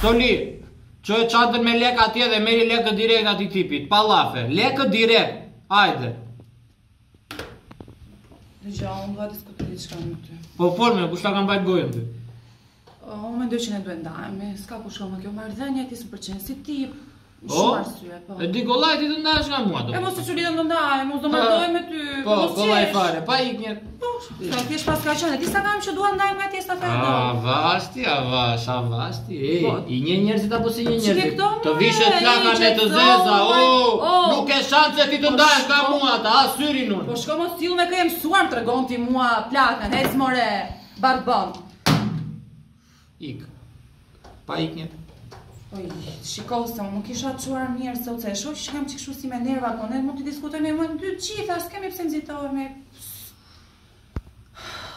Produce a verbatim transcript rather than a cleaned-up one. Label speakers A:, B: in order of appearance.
A: Soli, që e qatër me lek atje dhe meri lekë direkt ati tipit, pa lafe, lekë direkt, hajde.
B: Dhe gja, unë nga diskuturi që kam në ty.
A: Po forme, kush ta kam bajt gojën ty?
B: Unë me ndoj që ne duhet ndajme, s'ka ku shumë kjo marrëdhënie ti së përqenë si tip. Shumë arsye, po.
A: E di kollaj ti të ndahesh nga mua do.
B: E mos të që lidhëm të ndajmë, mos do marrëdoj me ty.
A: Po, kollaj fare, pa ik njerë.
B: Po, s'ka thjesht pas ka qenë, ti sa kam që duha ndajmë nga ti stafetë.
A: A, vashti, a vash, a vashti, ej, i një njerëzit apo si një
B: Çike
A: njerëzit?
B: këto,
A: Të
B: more,
A: vishet plaka
B: i
A: me të
B: që
A: zeza,
B: thonë,
A: o,
B: o.
A: nuk e shanse ti të ndahesh nga mua, ta ha syrin unë.
B: Po shko mos t'illu me kë e mësuar më tregon ti mua plakën, ec more, barbon.
A: Ik. Pa ik njerë.
B: Oj, shiko se unë nuk isha quar mirë se u ce, shoq që kam që kështu si me nerva, po ne mund të diskutojme më në dy gjitha, s'kemi pse nxitohemi.